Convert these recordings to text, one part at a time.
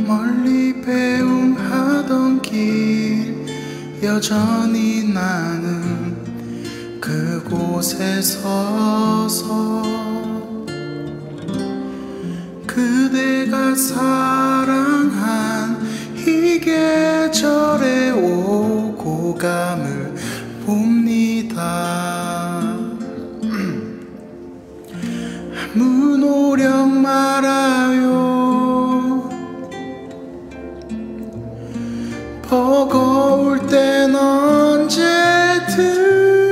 멀리 배웅하던 길 여전히 나는 그곳에 서서 그대가 사랑한 이 계절에 오고 감을 봅니다. 무노력 말아요. 버거울 땐 언제든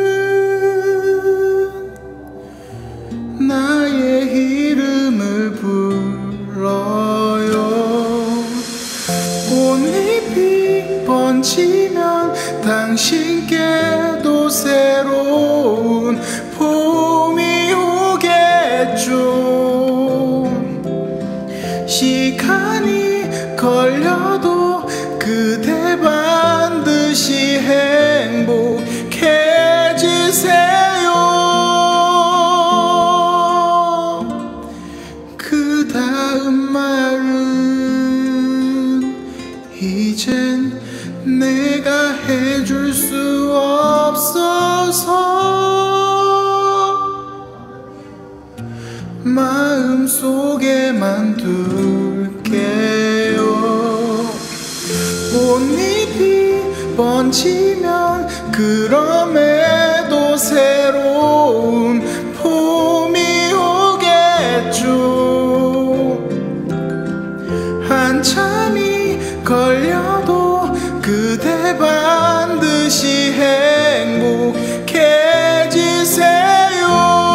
나의 이름을 불러요. 꽃잎이 번지면 당신께도 새로운 봄이 오겠죠. 시간이 걸려도 그대 반드시 행복해지세요. 그 다음 말은 이젠 내가 해줄 수 없어서 마음속에만 둘게요. 꽃잎이 번지면 그럼에도 새로운 봄이 오겠죠. 한참이 걸려도 그대 반드시 행복해지세요.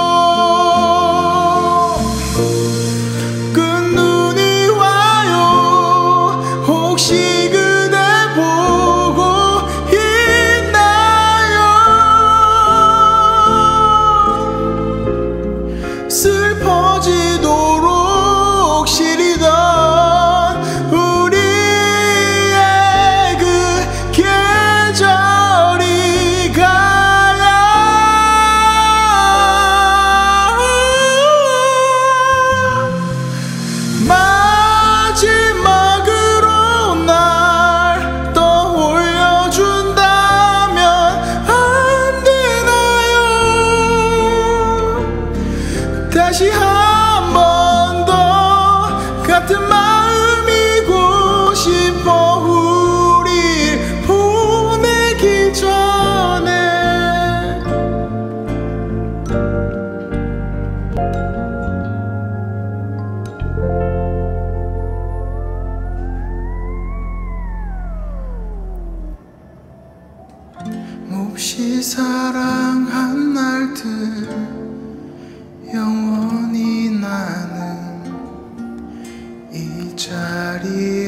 끝눈이 와요. 혹시 그대 보고 있나요? 슬퍼지도록 시리던 우리의 그 계절이 가야 마지막으로 날 떠올려준다면 안 되나요? 다시 한 번 더 같은 마음이고 싶어. 우리 보내기 전에 몹시 사랑한 날들 영원히 나는 이 자리에